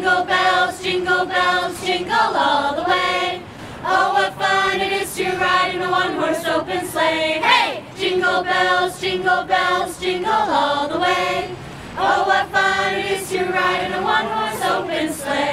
jingle bells, jingle all the way. Oh, what fun it is to ride in a one-horse open sleigh. Hey! Jingle bells, jingle all the way. Oh, what fun it is to ride in a one-horse open sleigh.